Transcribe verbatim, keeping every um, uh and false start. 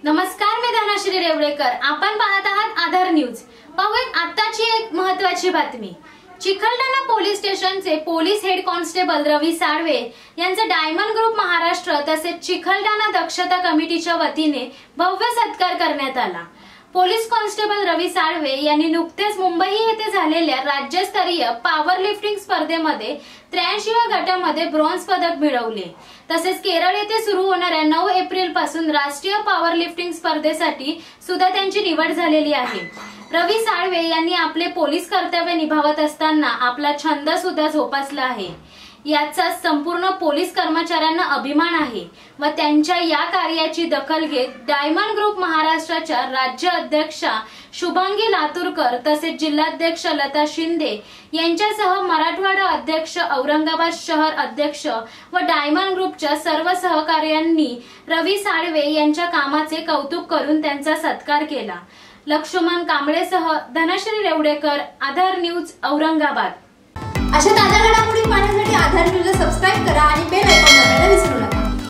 नमस्कार, मी धनश्री रेवळेकर. आपण पाहत आहात आधार न्यूज. पाहूयात आताची एक महत्त्वाची बातमी. चिखलठाणा पोलीस स्टेशनचे police head constable Ravi Salve यांचा डायमंड ग्रुप महाराष्ट्र तसेच चिखलठाणा दक्षता कमिटीच्या वतीने भव्य सत्कार करण्यात आला. पोलीस कॉन्स्टेबल रवी साळवे यांनी नुकतेच मुंबई येथे झालेल्या राज्यस्तरीय पॉवर लिफ्टिंग स्पर्धेमध्ये त्र्याऐंशीव्या गटामध्ये ब्रॉन्झ पदक मिळवले. तसेच केरळ येथे सुरू होणाऱ्या नऊ एप्रिल पासून राष्ट्रीय पॉवर लिफ्टिंग स्पर्धेसाठी सुद्धा त्यांची निवड झालेली आहे. रवी साळवे यांनी आपले पोलीस कर्तव्य निभावत असताना आपला छंद सुद्धा जोपासला आहे. याचा संपूर्ण पोलीस कर्मचाऱ्यांना अभिमान आहे व त्यांच्या या कार्याची दखल घेत डायमंड ग्रुप महाराष्ट्राच्या राज्य अध्यक्षा शुभांगी लातूरकर तसेच जिल्हाध्यक्ष लता शिंदे यांच्यासह मराठवाडा अध्यक्ष, औरंगाबाद शहर अध्यक्ष व डायमंड ग्रुपच्या सर्व सहकार्यांनी रवी साळवे यांच्या कामाचे कौतुक करून त्यांचा सत्कार केला. लक्ष्मण कांबळेसह धनश्री रेवळेकर, आधार न्यूज, औरंगाबाद. अशा ताज्या घडामोडी पाहण्यासाठी आधार न्यूजला सबस्क्राइब करा आणि बेल आयकॉन दाबायला विसरू नका.